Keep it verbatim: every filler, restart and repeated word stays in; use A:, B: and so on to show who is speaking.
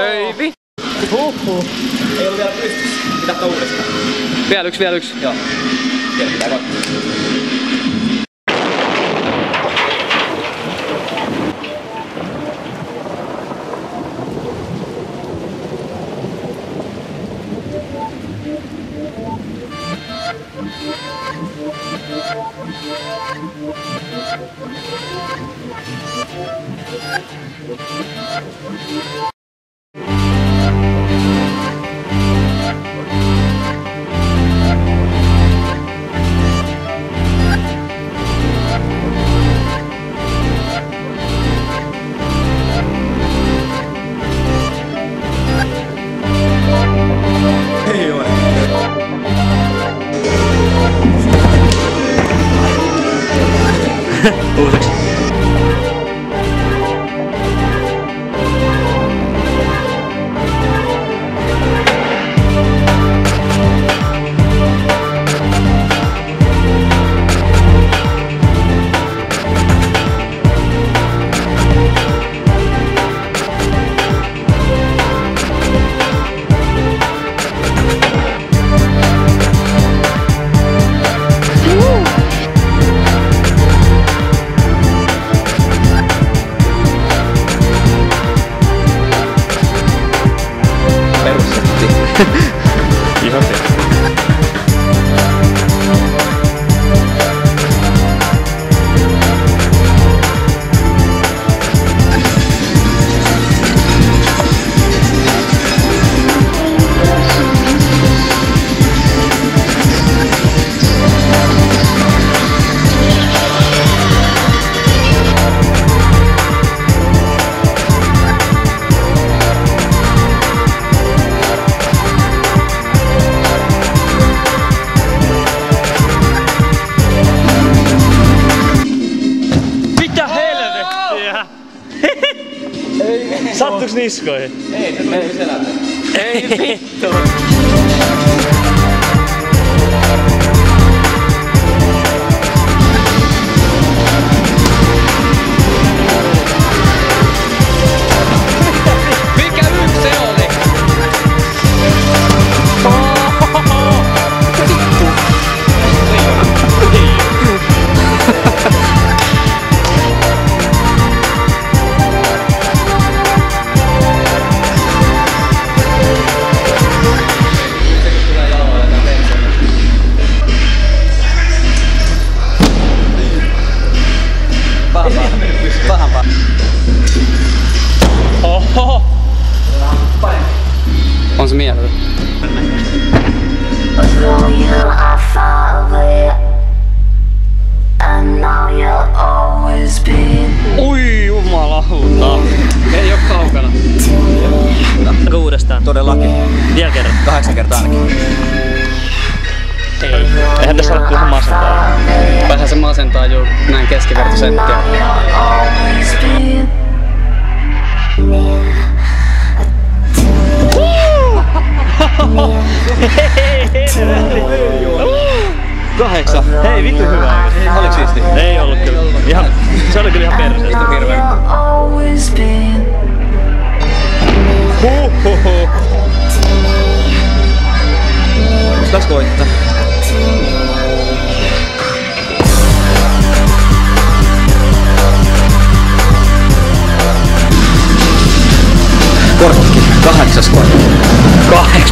A: Ei vi...
B: Huhhuh. Ei ollut vielä pystyssä. Pitää ottaa uudestaan.
A: Vielä yksi, vielä yksi.
B: Joo. Vielä pitää katsoa.
A: Uusiksi. Ihan se.
C: Sattuks niskoihin?
B: Ei, se tuli selältä.
A: Ei vittu. Mikä yksi se oli?
B: Pahampaa.
A: Oho! On se mieletön. Ui jumalauta. Ei oo kaukana.
C: Onko uudestaan?
B: Todellakin.
C: Vielä kerran.
B: Kahdeksan kertaa ainakin.
C: Ei. Eihän tässä ole ihan masentaa.
A: Vähän se masentaa jo näin keskivertosenttiä.
C: Kahdeksan. Hei vittu hyvä.
B: Oliko siisti?
C: Ei ollut kyllä. Ihan, se oli kyllä ihan perseestä.
B: Hirveä.
C: Huhhuhu.
B: Pitäis koittaa? Korkki. Kahdeksas korkki.
A: Kahdeksan.